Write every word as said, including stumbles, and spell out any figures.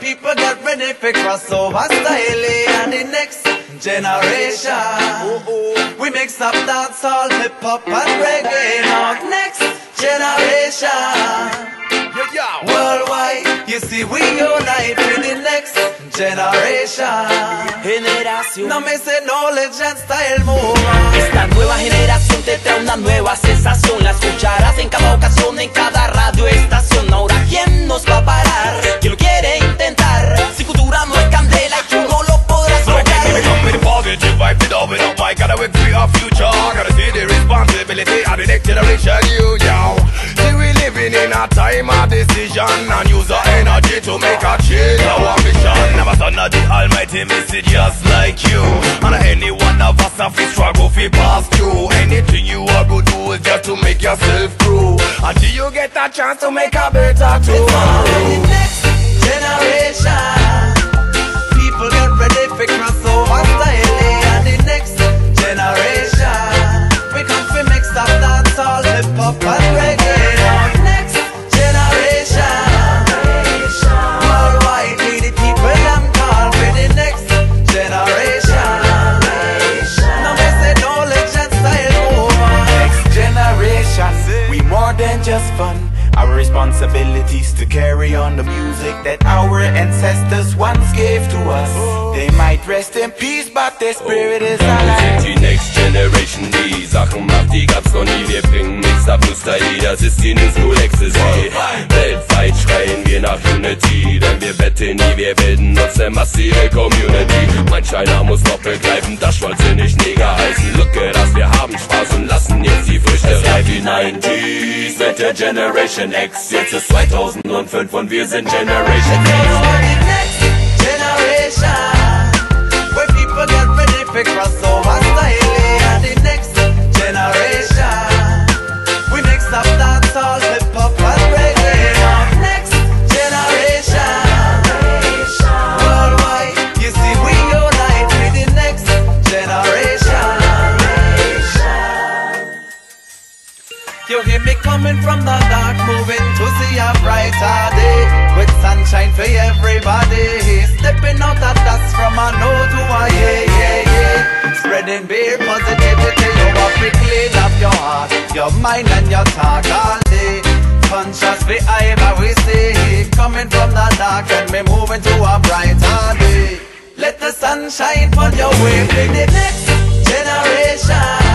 people get ready for crossover style and the next generation. We mix up dancehall, hip hop and reggae. Now next generation. Worldwide, you see we unite with the next generation. Generación. No me sé knowledge and style move. Esta nueva generación te trae una nueva sensación. La escucharás en cada ocasión, en cada radioestación. Ahora ¿quién nos va a parar? ¿Quién lo quiere intentar? Si cultura no es candela y tú no lo podrás lograr. Positive vibe, it up, it up, I gotta wait for our future. Gotta see the responsibility of the next generation, you, yo. See we living in a time of decision and use our energy to make a change. Our mission, never son of the almighty message just like you. And any one of us have to struggle fi pass through. Anything you are gonna do is just to make yourself through. Until you get a chance to make a better tomorrow. The next generation. People get ready for crossover style and the next generation. We come fi mix up dancehall, hip hop and reggae. Now next generation. Worldwide we the people them call for the next generation. Now we say knowledge and style over. Next generation, we more than just fun. Our responsibilities to carry on the music that our ancestors once gave to us. They might rest in peace, but their spirit is alive. Die Next Generation, die Sachen macht, die gab's noch nie. Wir bringen nichts ab, nur Style, das ist die New School Ecstasy. Weltweit schreien wir nach Unity, denn wir wetten nie, wir bilden uns eine massive Community. Mein China muss noch begreifen, das Stolze nicht Neger heißen. Lücke, dass wir haben Spaß und lassen jetzt die Früchte reifen. Die neunziger mit der Generation X, jetzt ist zweitausendfünf und wir sind Generation X. The next generation, where people get ready for crossover style and the next generation. We mix up dancehall, hip hop and reggae. Now next generation. Worldwide, you see we unite with the next generation. You hear me coming from the dark, moving to see a brighter day, with sunshine for everybody. Stepping out of dust from a no to a yeah, yeah, yeah. Spreading beer positivity, you want to clean up your heart, your mind and your talk all day. Conscious behavior we see, coming from the dark and me moving to a brighter day. Let the sun shine on your way with the next generation.